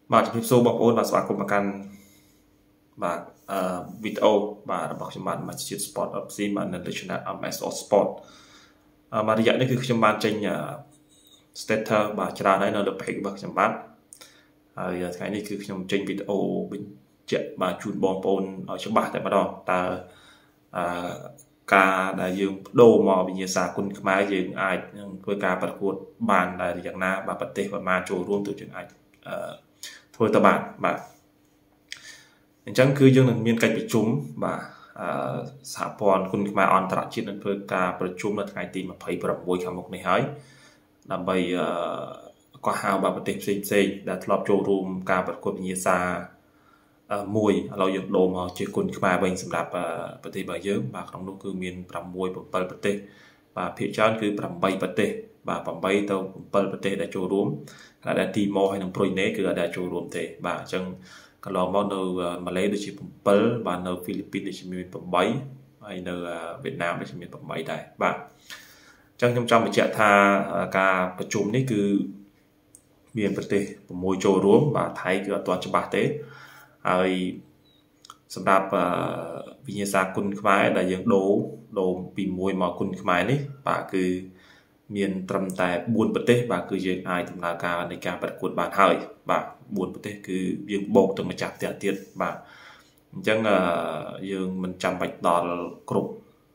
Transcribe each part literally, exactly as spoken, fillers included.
បាទជំរាបសួរបងប្អូនបាទស្វាគមន៍មកកាន់បាទអឺវីដេអូបាទរបស់ខ្ញុំបាទ Masjid Sport អេఫ ซี បាទនៅ National เอ็ม เอส Sport អឺមករយៈនេះគឺខ្ញុំបានចេញ status បាទច្រើនហើយនៅលើ page របស់ខ្ញុំបាទហើយថ្ងៃនេះគឺខ្ញុំចេញវីដេអូបញ្ជាក់បាទជូនបងប្អូនឲ្យច្បាស់តែម្ដងតើអឺការដែលយើងបដូរមកវិញ្ញាសាគុណខ្មែរយើងអាចនឹងធ្វើការប្រកួតបានដែលយ៉ាងណាបាទប្រទេសប្រមាណចូលរួមទៅយើងអាចអឺធ្វើទៅបានបាទអញ្ចឹងគឺយើងនឹងមានកិច្ចប្រជុំបាទអឺសហព័ន្ធគុណខ្មែរអន្តរជាតិនឹងធ្វើការប្រជុំនៅថ្ងៃទីยี่สิบหกខាងមុខនេះហើយដើម្បីអឺកោះហៅបាទប្រទេសផ្សេងផ្សេងដែលធ្លាប់ចូលរួមការប្រកួតវិញ្ញាសាមួយឥឡូវយើងដូរមកជាគុណខ្មែរវិញសម្រាប់ប្រទេសរបស់យើងបាទក្នុងនោះគឺមានsáu 7ប្រទេសបាទភាគច្រើនគឺeightប្រទេសបាទeightទៅsevenប្រទេសដែលចូលរួមខណៈដែលទីម៉ូហើយនិងប្រុយណេគឺអត់ដែលចូលរួមទេបាទអញ្ចឹងកន្លងមកនៅម៉ាឡេដូចជាsevenបាទនៅហ្វីលីពីនដូចជាមានeightហើយនៅវៀតណាមដូចជាមានeightដែរបាទអញ្ចឹងខ្ញុំចង់បញ្ជាក់ថាការប្រជុំនេះគឺមានប្រទេសsixចូលរួមបាទថៃគឺអត់ទាន់ច្បាស់ទេហើយសម្រាប់វិញ្ញាសាគុណខ្មែរដែលយើងដូរដូរពីមួយមកគុណខ្មែរនេះបាទគឺមានត្រឹមតែfourប្រទេសបាទគឺយើងអាចដំណើរការនៃការប្រកួតបានហើយបាទfourប្រទេសគឺយើងបូកទៅម្ចាស់ផ្ទះទៀតបាទអញ្ចឹងយើងមិនចាំបាច់ដល់គ្រប់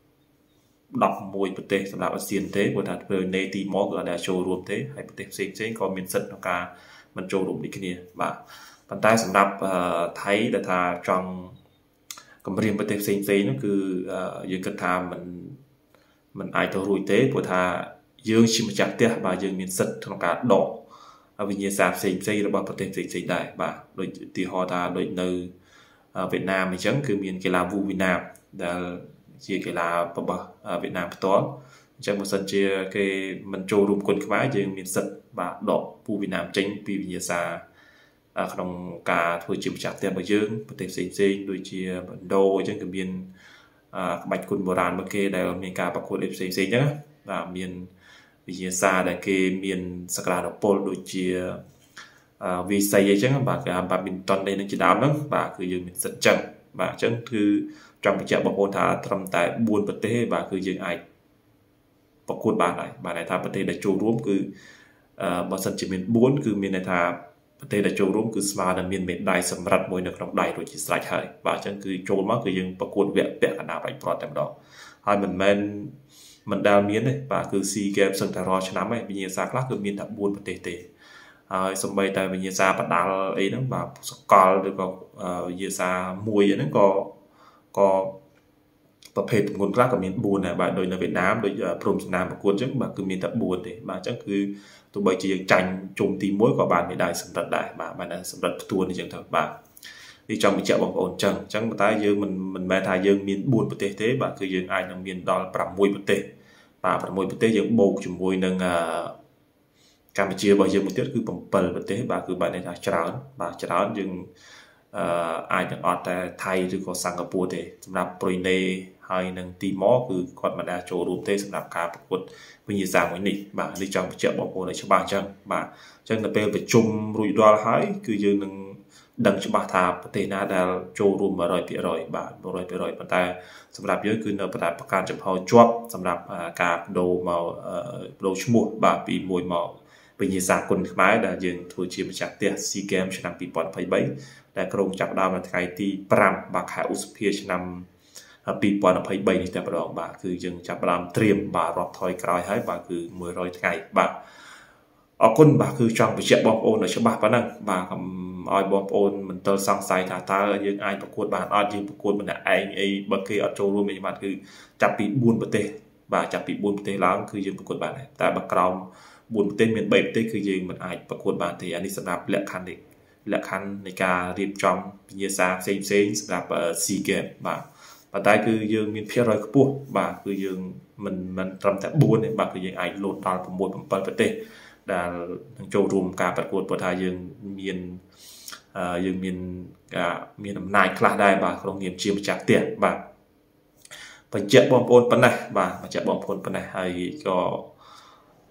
elevenប្រទេសសម្រាប់អាស៊ានទេព្រោះថាធ្វើនេទីម៉ូគឺអត់ដែលចូលរួមទេហើយប្រទេសផ្សេងផ្សេងក៏មានសិទ្ធិក្នុងការមិនចូលរួមដូចគ្នាបាទប៉ុន្តែសម្រាប់ថៃដែលថាចង់គម្រាមប្រទេសផ្សេងផ្សេងនោះគឺយើងគិតថាមិនមិនអាចទៅរួចទេព្រោះថាយើងជាម្ចាស់ផ្ទះបាទយើងមានសិទ្ធិក្នុងការដកវិញ្ញាសាផ្សេងផ្សេងរបស់ប្រទេសផ្សេងផ្សេងដែរបាទដូចឧទាហរណ៍ថាដូចនៅវៀតណាមអញ្ចឹងគឺមានកីឡាវ៉ូវៀតណាមដែលជាកីឡារបស់វៀតណាមផ្ទាល់អញ្ចឹងបើសិនជាគេមិនចូលរួមគុណខ្មែរយើងមានសិទ្ធិបាទដកវ៉ូវៀតណាមចេញពីវិញ្ញាសាក្នុងការធ្វើជាម្ចាស់ផ្ទះរបស់យើងប្រទេសផ្សេងផ្សេងដូចជាឥណ្ឌូអញ្ចឹងក៏មានក្បាច់គុណបុរាណរបស់គេដែលមានការប្រកួតផ្សេងផ្សេងអញ្ចឹងបាទមានវិញ្ញាសាដែលគេមានសក្តានុពលដូចជាវីស័យអញ្ចឹងបាទគេហៅបាត់មីនតុននេះនឹងជាដើមហ្នឹងបាទគឺយើងមានសិទ្ធិអញ្ចឹងបាទអញ្ចឹងគឺចង់បញ្ជាក់បងប្អូនថាត្រឹមតែfourប្រទេសបាទគឺយើងអាចប្រកួតបានហើយបាទន័យថាប្រទេសដែលចូលរួមគឺបើសិនជាមានfourគឺមានន័យថាប្រទេសដែលចូលរួមគឺស្មើនឹងមានមេដាយសម្រាប់មួយនៅក្នុងដៃរួចជាស្រេចហើយបាទអញ្ចឹងគឺចូលមកគឺយើងប្រកួតវគ្គពាក់កណ្ដាលបាច់ប្រត់តែម្ដងហើយមិនមែនមិនដែលមានទេបាទគឺ SEA Games សឹងតែរាល់ឆ្នាំឯងវិញ្ញាសាខ្លះគឺមានតែfourប្រទេសទេហើយសម្បីតែវិញ្ញាសាបដាល់អីហ្នឹងបាទសកលឬក៏វិញ្ញាសាមួយហ្នឹងក៏ក៏ប្រភេទទម្ងន់ខ្លះក៏មានfourដែរបាទដូចនៅវៀតណាមដូចព្រំចំណាំប្រកួតអញ្ចឹងបាទគឺមានតែfourទេបាទអញ្ចឹងគឺទោះបីជាយើងចាញ់ជុំទីoneក៏បានមេដាយសម្រិតដែរបាទបានសម្រិតផ្ទួនអញ្ចឹងទៅបាទនេះចង់បញ្ជាក់បងប្អូនអញ្ចឹងអញ្ចឹងតែយើងមិនមិនមែនថាយើងមានfourប្រទេសទេបាទគឺយើងអាចនឹងមានដល់sixប្រទេសបាទsixប្រទេសយើងបូកជាមួយនឹងកម្ពុជារបស់យើងមួយទៀតគឺsevenប្រទេសបាទគឺបានន័យថាច្រើនបាទច្រើនយើងអឺអាចនឹងអត់តែថៃឬក៏សិង្ហបុរីទេសម្រាប់ប្រុយណេហើយនឹងទីម៉ូគឺគាត់មិនដែលចូលរួមទេសម្រាប់ការប្រកួតវិញ្ញាសាមួយនេះបាទនេះចង់បញ្ជាក់បងប្អូនឲ្យច្បាស់អញ្ចឹងបាទអញ្ចឹងនៅពេលប្រជុំរួចរាល់ហើយគឺយើងនឹងដឹងច្បាស់ថាប្រទេសណាដែលចូលរួមone hundred percentបាទone hundred percentប៉ុន្តែសម្រាប់យើងគឺនៅប្រការប្រការចំហជាប់សម្រាប់ការបដូរមកបដូរឈ្មោះបាទពីមួយមកវិញ្ញាសាគុណខ្មែរដែលយើងធ្វើជាម្ចាស់ផ្ទះ SEA Games ឆ្នាំtwenty twenty-threeដែលក្រុងចាប់ដើមនៅថ្ងៃទីfiveបាទខែឧសភាឆ្នាំtwenty twenty-threeនេះតែម្ដងបាទគឺយើងចាប់ផ្ដើមត្រៀមបាទរាប់ថយក្រោយហើយបាទគឺone hundredថ្ងៃបាទអរគុណបាទគឺចង់បញ្ជាក់បងប្អូនឲ្យច្បាស់ប៉ុណ្ណឹងបាទកុំឲ្យបងប្អូនមិនទាល់សង្ស័យថាតើយើងអាចប្រកួតបានអត់យើងប្រកួតម្នាក់ឯងអីបើគេអត់ចូលរួមវិញបាទគឺចាប់ពីfourប្រទេសបាទចាប់ពីfourប្រទេសឡើងគឺយើងប្រកួតបានតែបើក្រោមfourប្រទេសមានthreeប្រទេសគឺយើងមិនអាចប្រកួតបានទេអានេះសម្រាប់លក្ខខណ្ឌនេះលក្ខខណ្ឌនៃការរៀបចំវិញ្ញាសាផ្សេងផ្សេងសម្រាប់ SEA Games បាទប៉ុន្តែគឺយើងមានភាគរយខ្ពស់បាទគឺយើងមិនមិនត្រឹមតែfourទេបាទគឺយើងអាចលោតដល់six sevenប្រទេសដែលនឹងចូលរួមការប្រកួតព្រោះថាយើងមានយើងមានការមានអំណាចខ្លះដែរបាទក្នុងនាមជាម្ចាស់ផ្ទះបាទបញ្ជាក់បងប្អូនប៉ុណ្ណេះបាទបញ្ជាក់បងប្អូនប៉ុណ្ណេះហើយក៏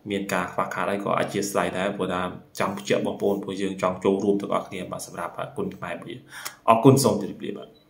មានការខ្វះខាតអីក៏អធិស្ឋានដែរព្រោះថាចង់បញ្ជាក់បងប្អូនព្រោះយើងចង់ចូលរួមទាំងអស់គ្នាបាទសម្រាប់គុណខ្មែរមួយអរគុណសូមជម្រាបលាបាទ